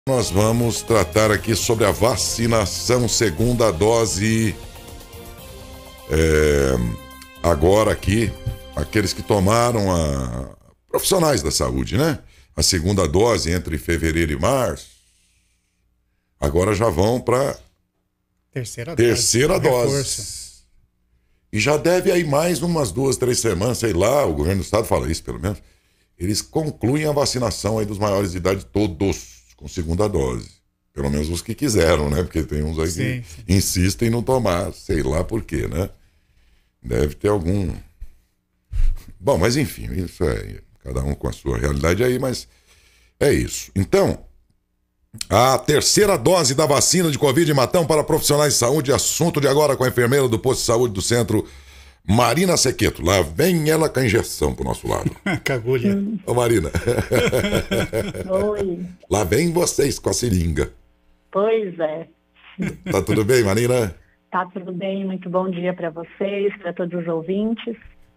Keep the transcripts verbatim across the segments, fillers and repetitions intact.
Nós vamos tratar aqui sobre a vacinação segunda dose. É, agora aqui, aqueles que tomaram a... profissionais da saúde, né? A segunda dose entre fevereiro e março, agora já vão para terceira, terceira dose. dose. E já deve aí mais umas duas, três semanas, sei lá, o governo do estado fala isso pelo menos. Eles concluem a vacinação aí dos maiores de idade todos com segunda dose. Pelo menos os que quiseram, né? Porque tem uns aí sim, que sim. insistem em não tomar, sei lá por quê, né? Deve ter algum... Bom, mas enfim, isso é cada um com a sua realidade aí, mas é isso. Então, a terceira dose da vacina de Covid em Matão para profissionais de saúde, assunto de agora com a enfermeira do posto de saúde do centro, Marina Sequeto. Lá vem ela com a injeção pro nosso lado. Cagulha. Hum. Ô Marina. Oi. Lá vem vocês com a seringa. Pois é. Tá tudo bem, Marina? Tá tudo bem, muito bom dia para vocês, para todos os ouvintes.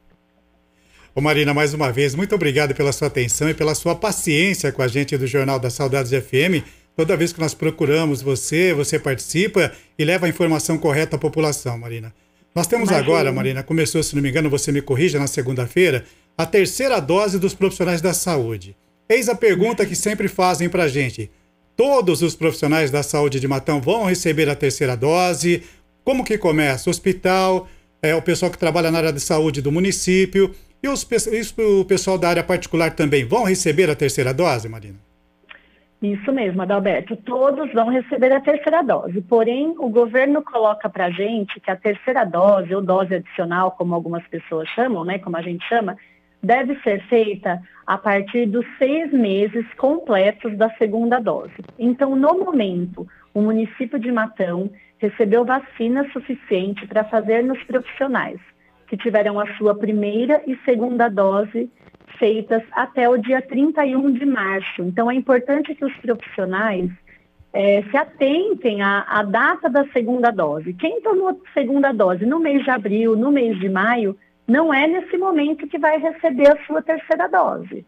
Ô Marina, mais uma vez, muito obrigado pela sua atenção e pela sua paciência com a gente do Jornal das Saudades F M. Toda vez que nós procuramos você, você participa e leva a informação correta à população, Marina. Nós temos Imagina. agora, Marina, começou, se não me engano, você me corrija, na segunda-feira, a terceira dose dos profissionais da saúde. Eis a pergunta que sempre fazem pra gente. Todos os profissionais da saúde de Matão vão receber a terceira dose? Como que começa? O hospital, é, o pessoal que trabalha na área de saúde do município e os, o pessoal da área particular também vão receber a terceira dose, Marina? Isso mesmo, Adalberto. Todos vão receber a terceira dose. Porém, o governo coloca para a gente que a terceira dose, ou dose adicional, como algumas pessoas chamam, né, como a gente chama, deve ser feita a partir dos seis meses completos da segunda dose. Então, no momento, o município de Matão recebeu vacina suficiente para fazer nos profissionais que tiveram a sua primeira e segunda dose feitas até o dia trinta e um de março. Então, é importante que os profissionais é, se atentem à, à data da segunda dose. Quem tomou segunda dose no mês de abril, no mês de maio, não é nesse momento que vai receber a sua terceira dose.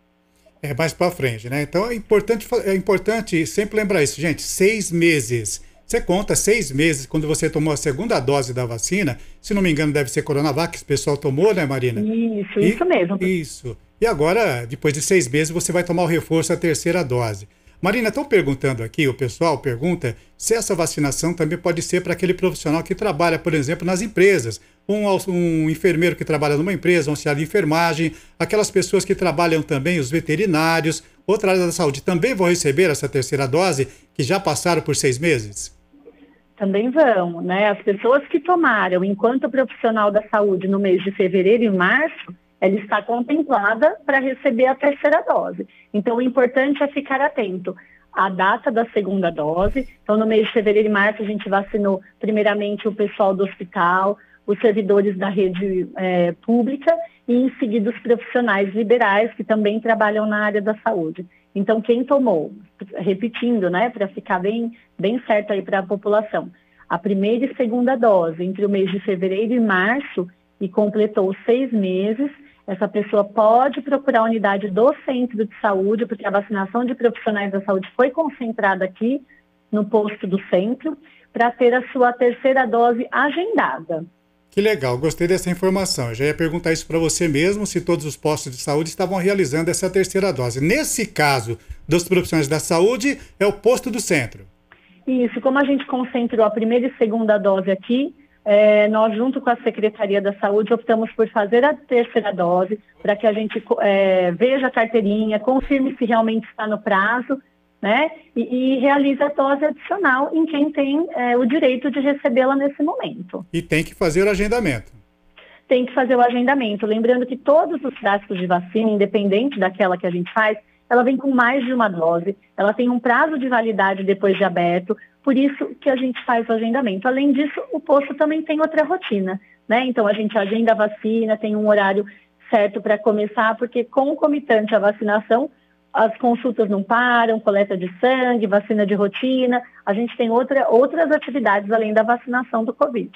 É mais para frente, né? Então, é importante, é importante sempre lembrar isso, gente. Seis meses. Você conta seis meses quando você tomou a segunda dose da vacina, se não me engano deve ser Coronavac, que o pessoal tomou, né, Marina? Isso, e, isso mesmo. Isso. E agora, depois de seis meses, você vai tomar o reforço, a terceira dose. Marina, estão perguntando aqui, o pessoal pergunta se essa vacinação também pode ser para aquele profissional que trabalha, por exemplo, nas empresas. Um, um enfermeiro que trabalha numa empresa, um auxiliar de enfermagem, aquelas pessoas que trabalham também, os veterinários, outra área da saúde, também vão receber essa terceira dose, que já passaram por seis meses? Também vão, né? As pessoas que tomaram enquanto profissional da saúde no mês de fevereiro e março, ela está contemplada para receber a terceira dose. Então, o importante é ficar atento à data da segunda dose. Então, no mês de fevereiro e março, a gente vacinou primeiramente o pessoal do hospital, os servidores da rede é, pública e, em seguida, os profissionais liberais que também trabalham na área da saúde. Então, quem tomou, repetindo, né, para ficar bem, bem certo aí para a população, a primeira e segunda dose entre o mês de fevereiro e março e completou seis meses, essa pessoa pode procurar a unidade do centro de saúde, porque a vacinação de profissionais da saúde foi concentrada aqui no posto do centro, para ter a sua terceira dose agendada. Que legal, gostei dessa informação. Eu já ia perguntar isso para você mesmo, se todos os postos de saúde estavam realizando essa terceira dose. Nesse caso dos profissionais da saúde, é o posto do centro. Isso, como a gente concentrou a primeira e segunda dose aqui, é, nós, junto com a Secretaria da Saúde, optamos por fazer a terceira dose, para que a gente é, veja a carteirinha, confirme se realmente está no prazo, né? E, e realize a dose adicional em quem tem é, o direito de recebê-la nesse momento. E tem que fazer o agendamento. Tem que fazer o agendamento. Lembrando que todos os frascos de vacina, independente daquela que a gente faz, ela vem com mais de uma dose, ela tem um prazo de validade depois de aberto, por isso que a gente faz o agendamento. Além disso, o posto também tem outra rotina, né? Então, a gente agenda a vacina, tem um horário certo para começar, porque concomitante à vacinação, as consultas não param, coleta de sangue, vacina de rotina, a gente tem outra, outras atividades além da vacinação do Covid.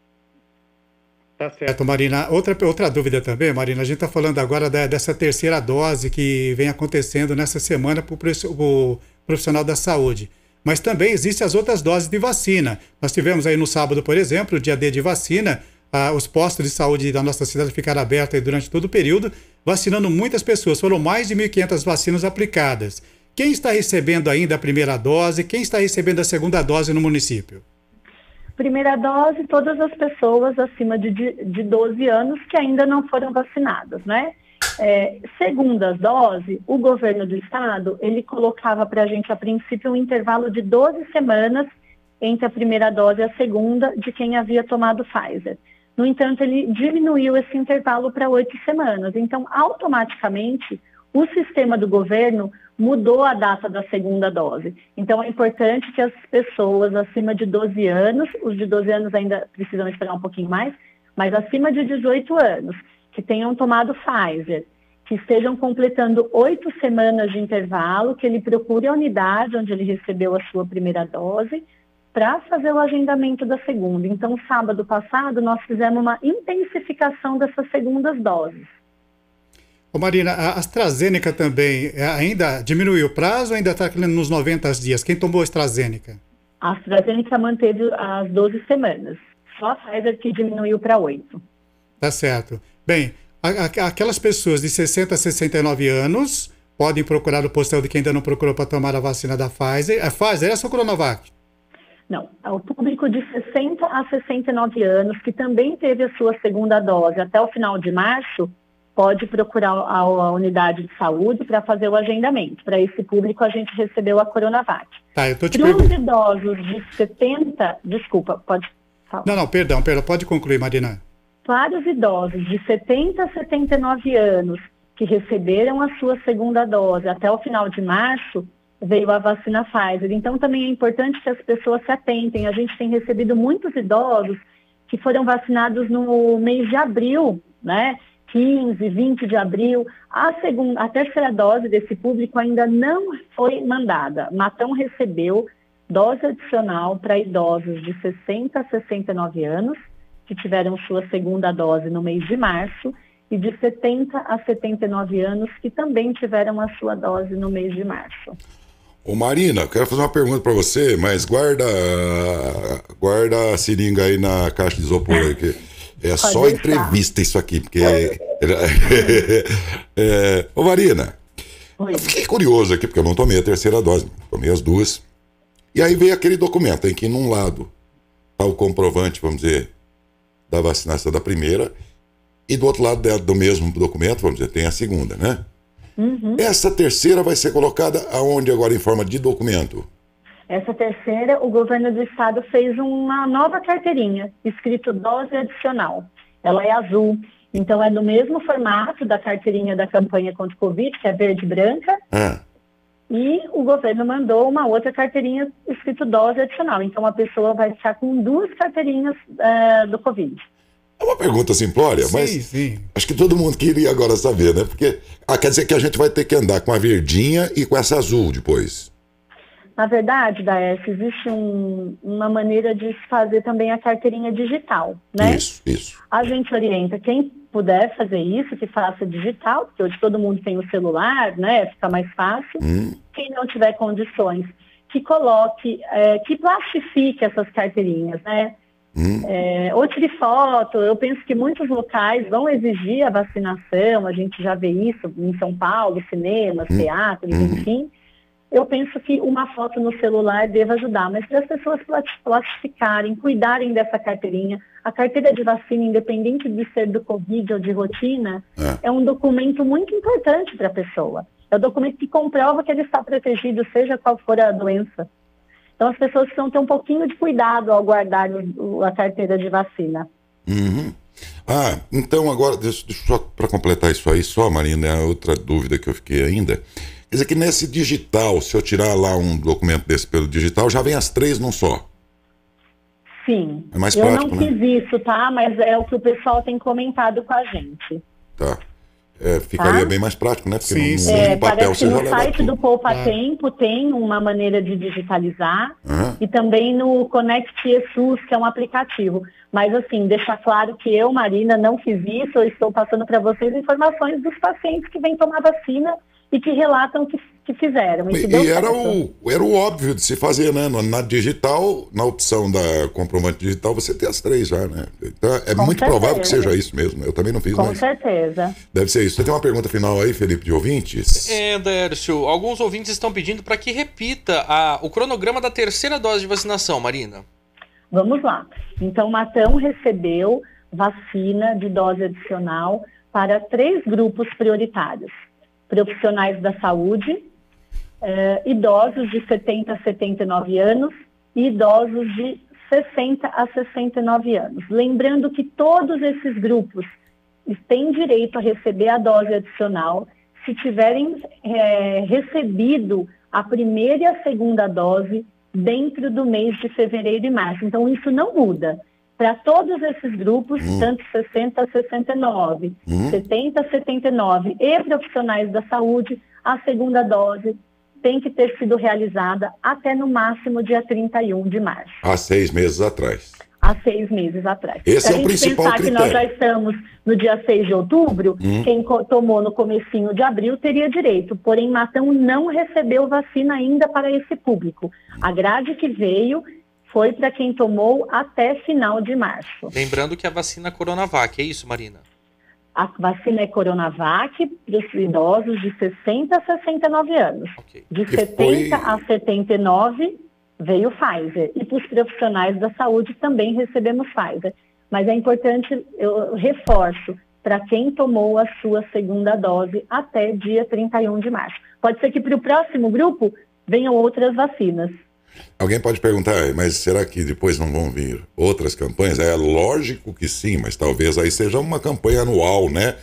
Tá certo, Marina. Outra, outra dúvida também, Marina, a gente está falando agora da, dessa terceira dose que vem acontecendo nessa semana para o profissional da saúde. Mas também existem as outras doses de vacina. Nós tivemos aí no sábado, por exemplo, o dia D de vacina, ah, os postos de saúde da nossa cidade ficaram abertos aí durante todo o período, vacinando muitas pessoas. Foram mais de mil e quinhentas vacinas aplicadas. Quem está recebendo ainda a primeira dose? Quem está recebendo a segunda dose no município? Primeira dose, todas as pessoas acima de, de doze anos que ainda não foram vacinadas, né? É, segunda dose, o governo do estado, ele colocava para a gente, a princípio, um intervalo de doze semanas entre a primeira dose e a segunda de quem havia tomado Pfizer. No entanto, ele diminuiu esse intervalo para oito semanas. Então, automaticamente, o sistema do governo mudou a data da segunda dose. Então, é importante que as pessoas acima de doze anos, os de doze anos ainda precisam esperar um pouquinho mais, mas acima de dezoito anos, que tenham tomado Pfizer, que estejam completando oito semanas de intervalo, que ele procure a unidade onde ele recebeu a sua primeira dose, para fazer o agendamento da segunda. Então, sábado passado, nós fizemos uma intensificação dessas segundas doses. Ô Marina, a AstraZeneca também ainda diminuiu o prazo ou ainda está nos noventa dias? Quem tomou a AstraZeneca? A AstraZeneca manteve as doze semanas. Só a Pfizer que diminuiu para oito. Tá certo. Bem, a, a, aquelas pessoas de sessenta a sessenta e nove anos podem procurar o posto de quem ainda não procurou para tomar a vacina da Pfizer. A Pfizer é essa ou a Coronavac? Não, é o público de sessenta a sessenta e nove anos que também teve a sua segunda dose até o final de março, pode procurar a, a unidade de saúde para fazer o agendamento. Para esse público, a gente recebeu a Coronavac. Tá, eu tô te Para os perguntando. idosos de setenta... Desculpa, pode falar. Não, não, perdão, perdão, pode concluir, Marina. Para os idosos de setenta a setenta e nove anos que receberam a sua segunda dose até o final de março, veio a vacina Pfizer. Então, também é importante que as pessoas se atentem. A gente tem recebido muitos idosos que foram vacinados no mês de abril, né? quinze, vinte de abril. A, segunda, a terceira dose desse público ainda não foi mandada. Matão recebeu dose adicional para idosos de sessenta a sessenta e nove anos, que tiveram sua segunda dose no mês de março, e de setenta a setenta e nove anos, que também tiveram a sua dose no mês de março. Ô Marina, eu quero fazer uma pergunta para você, mas guarda, guarda a seringa aí na caixa de isopor aí, que é Pode só deixar. Entrevista isso aqui, porque... é, ô Marina, Oi. Eu fiquei curioso aqui, porque eu não tomei a terceira dose, tomei as duas. E aí veio aquele documento em que, num lado, está o comprovante, vamos dizer, da vacinação da primeira, e do outro lado do mesmo documento, vamos dizer, tem a segunda, né? Uhum. Essa terceira vai ser colocada aonde agora em forma de documento? Essa terceira, o governo do estado fez uma nova carteirinha, escrito dose adicional. Ela é azul, então é no mesmo formato da carteirinha da campanha contra o Covid, que é verde e branca, ah. e o governo mandou uma outra carteirinha escrito dose adicional. Então a pessoa vai ficar com duas carteirinhas uh, do Covid. É uma pergunta simplória, sim, mas sim. Acho que todo mundo queria agora saber, né? Porque ah, quer dizer que a gente vai ter que andar com a verdinha e com essa azul depois. Na verdade, Daércio, existe um, uma maneira de fazer também a carteirinha digital, né? Isso, isso. A gente orienta quem puder fazer isso, que faça digital, porque hoje todo mundo tem o celular, né? Fica mais fácil. Hum. Quem não tiver condições, que coloque, é, que plastifique essas carteirinhas, né? Hum. É, ou tire foto. Eu penso que muitos locais vão exigir a vacinação, a gente já vê isso em São Paulo, cinemas, hum. teatros, hum. enfim. Eu penso que uma foto no celular deva ajudar, mas para as pessoas plastificarem, cuidarem dessa carteirinha, a carteira de vacina, independente de ser do Covid ou de rotina, é, é um documento muito importante para a pessoa. É o documento que comprova que ele está protegido, seja qual for a doença. Então as pessoas precisam ter um pouquinho de cuidado ao guardar o, a carteira de vacina. Uhum. Ah, então agora, deixa, deixa só para completar isso aí só, Marina, é outra dúvida que eu fiquei ainda. Quer dizer que nesse digital, se eu tirar lá um documento desse pelo digital, já vem as três num só? Sim. É mais eu prático, não fiz né? isso, tá? Mas é o que o pessoal tem comentado com a gente. Tá. É, ficaria tá? bem mais prático, né? Porque sim, no, sim. no papel parece você que já no leva site tudo. do Poupa ah. Tempo tem uma maneira de digitalizar ah. e também no Conect Jesus, que é um aplicativo. Mas assim, deixar claro que eu, Marina, não fiz isso, eu estou passando para vocês informações dos pacientes que vêm tomar vacina e que relatam que, que fizeram. E, e era, o, era o óbvio de se fazer, né? Na digital, na opção da comprovante digital, você tem as três já, né? Então, é Com muito certeza. provável que seja isso mesmo. Eu também não fiz, Com mas certeza. deve ser isso. Você tem uma pergunta final aí, Felipe, de ouvintes? É, Dércio, alguns ouvintes estão pedindo para que repita a, o cronograma da terceira dose de vacinação, Marina. Vamos lá. Então, Matão recebeu vacina de dose adicional para três grupos prioritários: profissionais da saúde, eh, idosos de setenta a setenta e nove anos e idosos de sessenta a sessenta e nove anos. Lembrando que todos esses grupos têm direito a receber a dose adicional se tiverem eh, recebido a primeira e a segunda dose dentro do mês de fevereiro e março. Então, isso não muda. Para todos esses grupos, hum. tanto sessenta a sessenta e nove, hum. setenta a setenta e nove e profissionais da saúde, a segunda dose tem que ter sido realizada até no máximo dia trinta e um de março. Há seis meses atrás. Há seis meses atrás. Esse Se é o principal pensar critério. que nós já estamos no dia seis de outubro, hum. quem tomou no comecinho de abril teria direito, porém Matão não recebeu vacina ainda para esse público. A grade que veio foi para quem tomou até final de março. Lembrando que a vacina Coronavac, é isso, Marina? A vacina é Coronavac para os idosos de sessenta a sessenta e nove anos. Okay. De que setenta foi... a setenta e nove veio Pfizer. E para os profissionais da saúde também recebemos Pfizer. Mas é importante, eu reforço, para quem tomou a sua segunda dose até dia trinta e um de março. Pode ser que para o próximo grupo venham outras vacinas. Alguém pode perguntar, mas será que depois não vão vir outras campanhas? É lógico que sim, mas talvez aí seja uma campanha anual, né?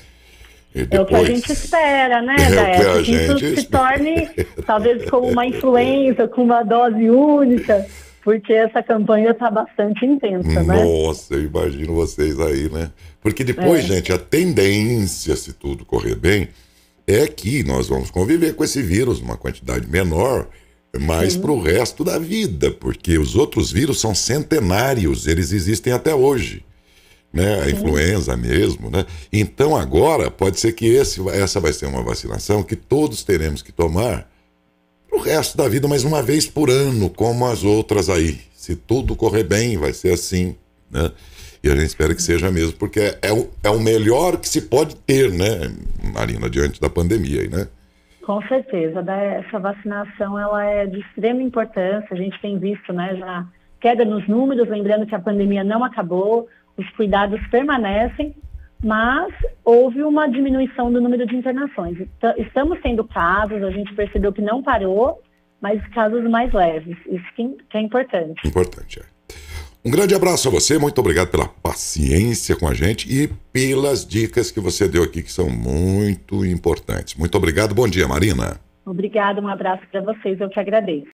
E depois... É o que a gente espera, né, é Décio? que, que isso gente... se torne, talvez, como uma influenza, com uma dose única, porque essa campanha está bastante intensa, né? Nossa, eu imagino vocês aí, né? Porque depois, é. gente, a tendência, se tudo correr bem, é que nós vamos conviver com esse vírus numa quantidade menor, mas para o resto da vida, porque os outros vírus são centenários, eles existem até hoje, né? A Sim. influenza mesmo, né? Então agora pode ser que esse, essa vai ser uma vacinação que todos teremos que tomar para o resto da vida, mas uma vez por ano, como as outras aí. Se tudo correr bem, vai ser assim, né? E a gente espera que seja mesmo, porque é, é, o, é o melhor que se pode ter, né, Marina, diante da pandemia aí, né? Com certeza, essa vacinação ela é de extrema importância. A gente tem visto, né, já queda nos números, lembrando que a pandemia não acabou, os cuidados permanecem, mas houve uma diminuição do número de internações. Estamos tendo casos, a gente percebeu que não parou, mas casos mais leves, isso que é importante. Importante, é. Um grande abraço a você, muito obrigado pela paciência com a gente e pelas dicas que você deu aqui, que são muito importantes. Muito obrigado, bom dia, Marina. Obrigada, um abraço para vocês, eu que agradeço.